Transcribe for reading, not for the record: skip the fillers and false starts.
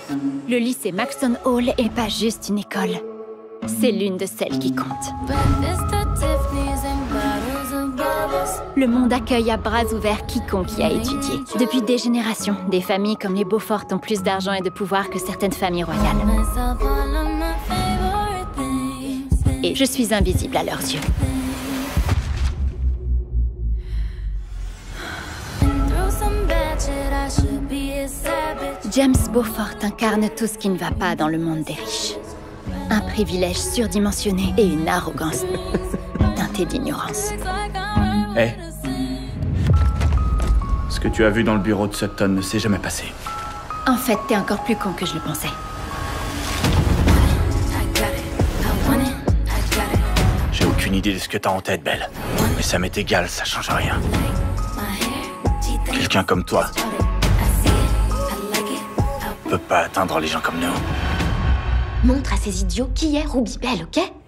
Le lycée Maxton Hall est pas juste une école. C'est l'une de celles qui compte. Le monde accueille à bras ouverts quiconque y a étudié. Depuis des générations, des familles comme les Beaufort ont plus d'argent et de pouvoir que certaines familles royales. Et je suis invisible à leurs yeux. James Beaufort incarne tout ce qui ne va pas dans le monde des riches. Un privilège surdimensionné et une arrogance teintée d'ignorance. Hé, ce que tu as vu dans le bureau de Sutton ne s'est jamais passé. En fait, t'es encore plus con que je le pensais. J'ai aucune idée de ce que t'as en tête, Belle. Mais ça m'est égal, ça change rien. Quelqu'un comme toi peut pas atteindre les gens comme nous. Montre à ces idiots qui est Ruby Belle, ok?